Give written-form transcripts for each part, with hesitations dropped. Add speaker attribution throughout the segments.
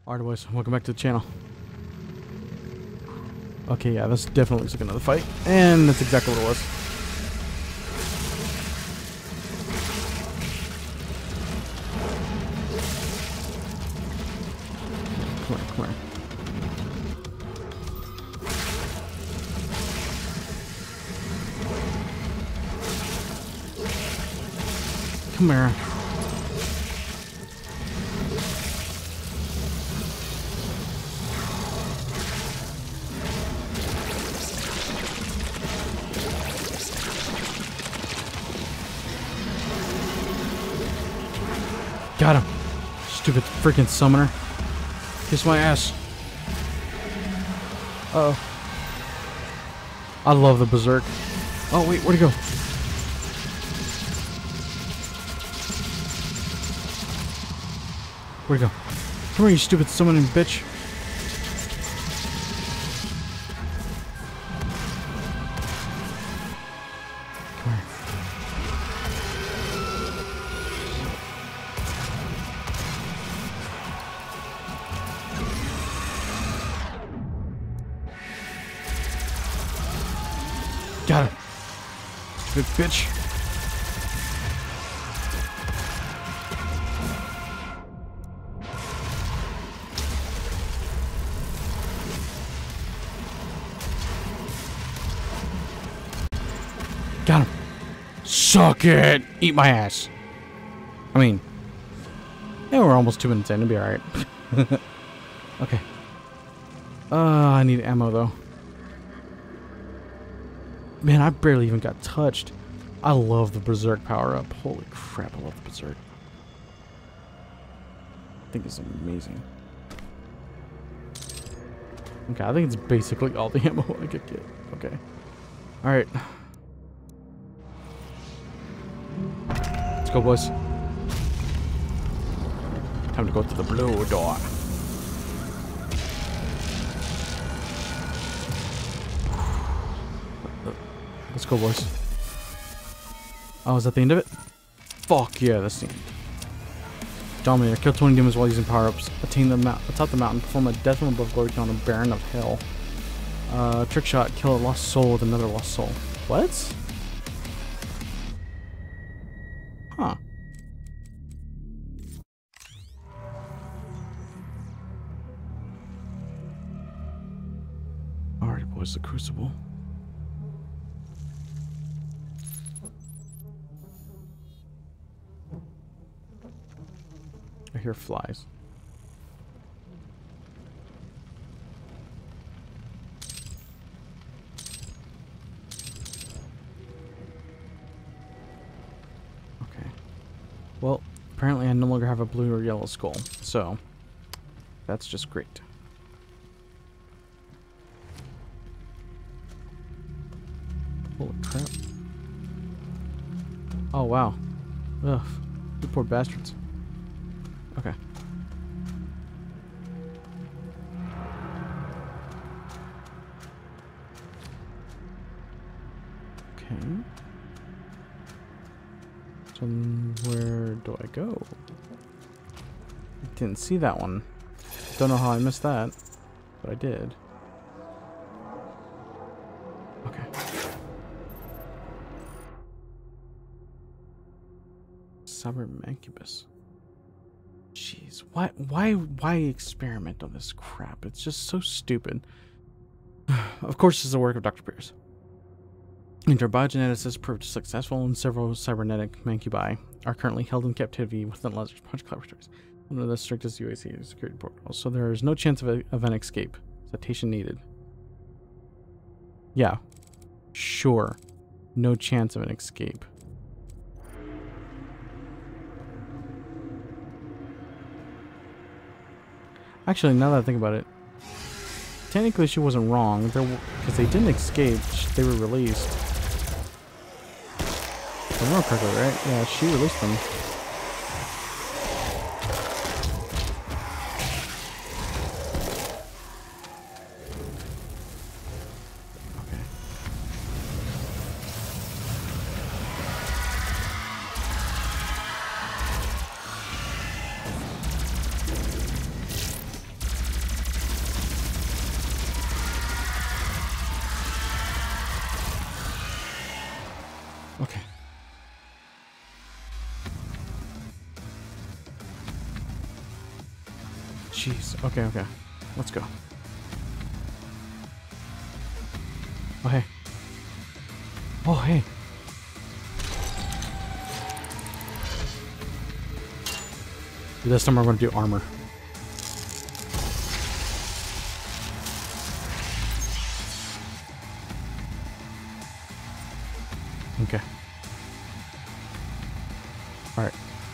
Speaker 1: Alright boys, welcome back to the channel. Okay, yeah, this definitely looks like another fight. And that's exactly what it was. Come here, come here. Come here. Got him. Stupid freaking summoner. Kiss my ass. Uh oh. I love the berserk. Oh wait, where'd he go? Where'd he go? Come here, you stupid summoning bitch. Come here. Got him. Good bitch. Got him. Suck it. Eat my ass. I mean, yeah, we're almost 2 minutes in. It'll be alright. Okay. I need ammo though. Man, I barely even got touched. I love the berserk power up. Holy crap, I love the berserk. I think it's amazing. Okay, I think it's basically all the ammo I could get. Okay. Alright. Let's go, boys. Time to go to the blue door. Let's go, boys. Oh, is that the end of it? Fuck yeah, that's the end. Dominator. Kill 20 demons while using power-ups. Attain the atop the mountain. Perform a death from above glory on a Baron of Hell. Trick shot. Kill a lost soul with another lost soul. What? Huh. Alright, boys, the Crucible. I hear flies. Okay. Well, apparently I no longer have a blue or yellow skull, so that's just great. Holy crap. Oh, wow. Ugh. You poor bastards. Okay. Okay. So where do I go? Didn't see that one. Don't know how I missed that, but I did. Okay. Cyber Mancubus. Jeez, why experiment on this crap? It's just so stupid. Of course, this is the work of Dr. Pierce. Biogeneticists proved successful, and several cybernetic mancubi are currently held in captivity within Lazarus Punch laboratories under the strictest UAC security protocols. So there is no chance of an escape. Citation needed. Yeah, sure, no chance of an escape. Actually, now that I think about it, technically she wasn't wrong, because they didn't escape, they were released. If I remember correctly, right? Yeah, she released them. Okay. Okay. Jeez. Okay, okay. Let's go. Oh, hey. Oh, hey. This time we're going to do armor. Okay. Alright.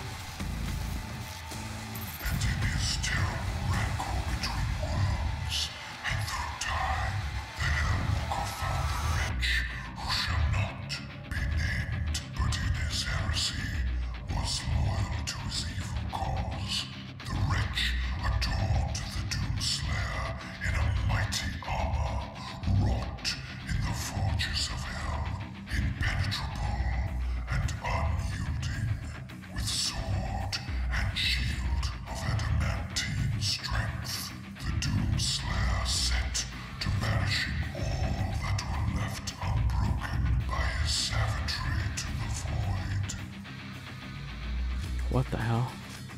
Speaker 2: And in his terrible rancor between worlds, and through time, the Hellwalker found the wretch who shall not be named, but in his heresy was loyal to his evil cause. The wretch adorned the Doomslayer in a mighty armor, wrought in the forges of hell, impenetrable and unyielding, with sword and shield of adamantine strength. The Doomslayer set to banishing all that were left unbroken by his savagery to the void.
Speaker 1: What the hell?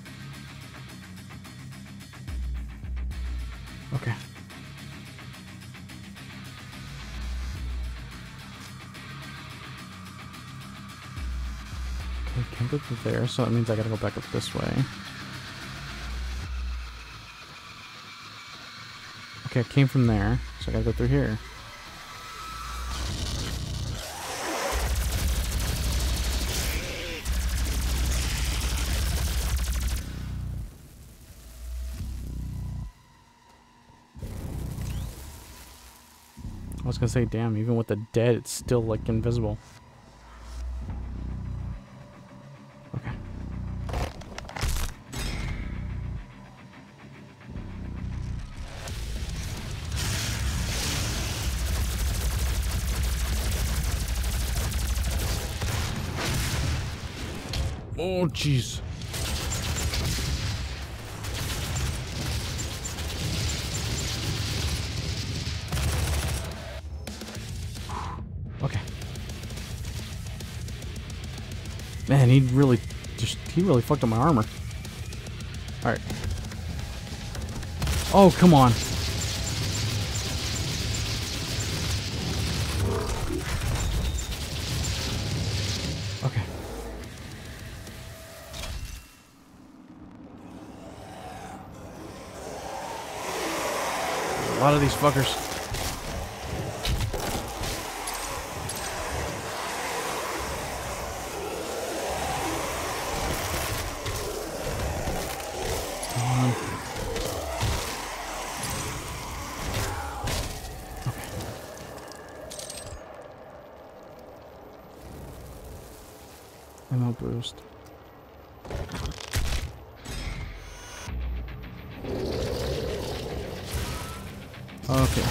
Speaker 1: Okay. Okay, can't go through there, so that means I gotta go back up this way. Okay, I came from there, so I gotta go through here. I was gonna say, damn, even with the dead, it's still, like, invisible. Okay. Oh, jeez. Okay. Man, he really fucked up my armor. Alright. Oh, come on. Okay. A lot of these fuckers. Ammo boost. Okay.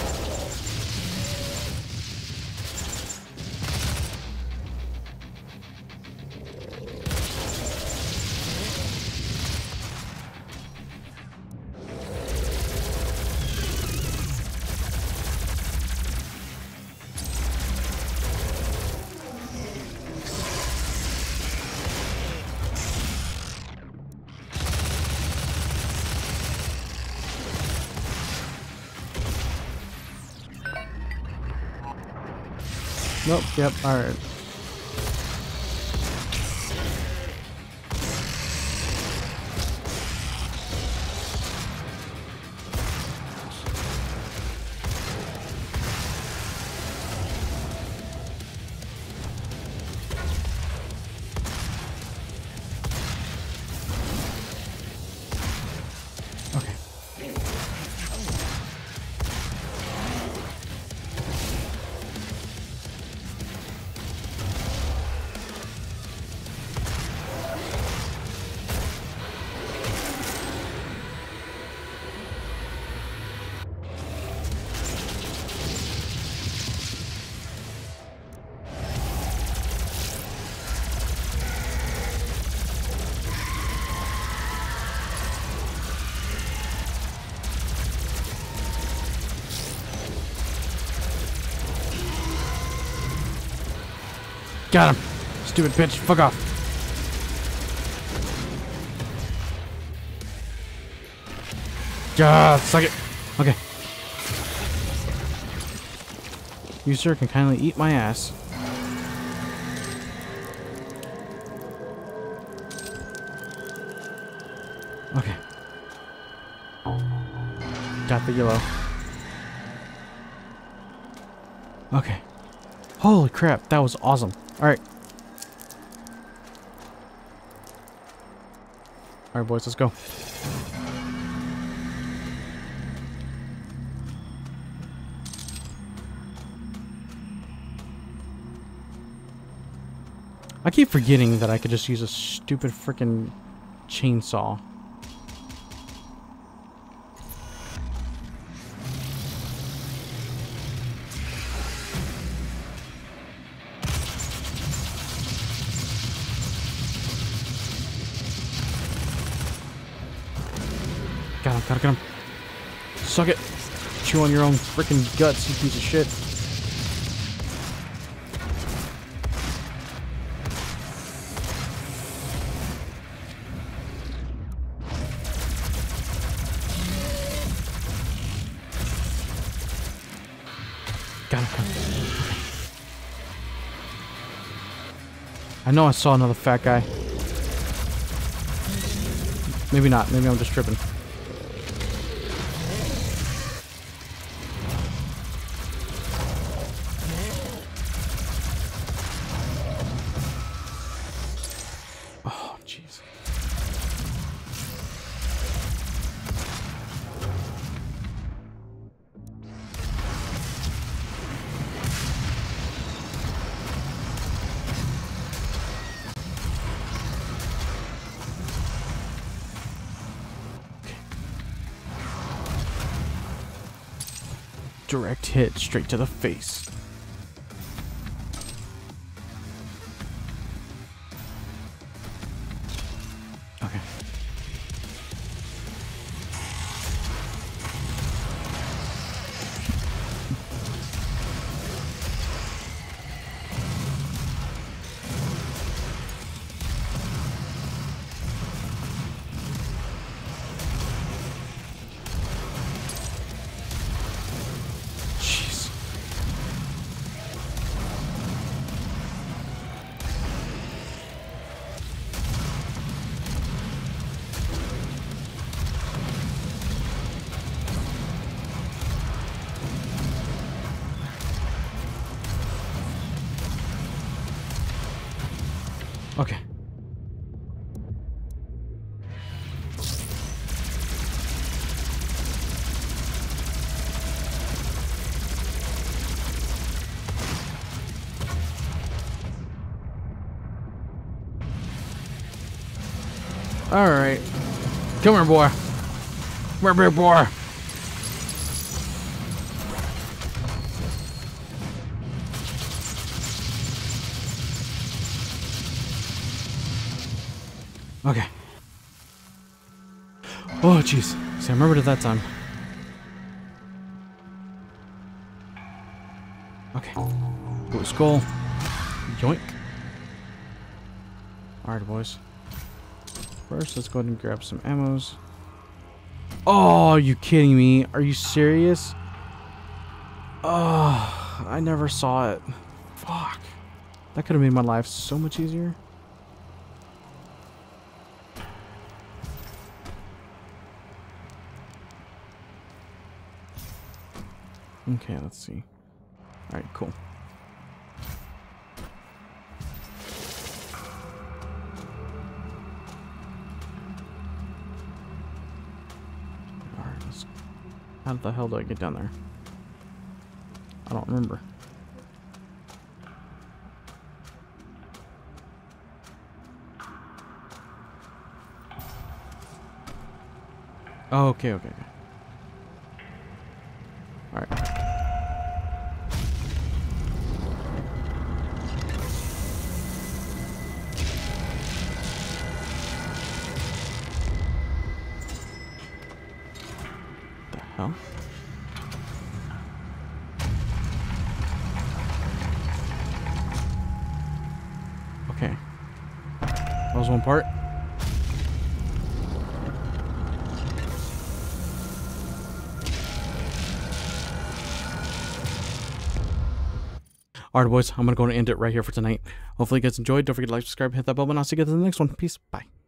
Speaker 1: Nope, yep, alright. Okay. Got him. Stupid bitch, fuck off. Suck it. Okay. You, sir, can kindly eat my ass. Okay. Got the yellow. Okay. Holy crap, that was awesome. Alright. Alright, boys, let's go. I keep forgetting that I could just use a stupid freaking chainsaw. Gotta get him. Suck it. Chew on your own freaking guts, you piece of shit. Got him. I know I saw another fat guy. Maybe not. Maybe I'm just tripping. Oh, jeez. Direct hit straight to the face. Okay. Okay. All right. Come here, boy. Come here, big boy. Okay. Oh, jeez. See, I remembered it that time. Okay. Blue skull. Yoink. Alright, boys. First, let's go ahead and grab some ammos. Oh, are you kidding me? Are you serious? Oh, I never saw it. Fuck. That could have made my life so much easier. Okay, let's see. Alright, cool. Alright, let's... How the hell do I get down there? I don't remember. Oh, okay. Alright. The hell? Okay. Okay. That was one part. Alright, boys. I'm going to go and end it right here for tonight. Hopefully you guys enjoyed. Don't forget to like, subscribe, hit that bell button. I'll see you guys in the next one. Peace. Bye.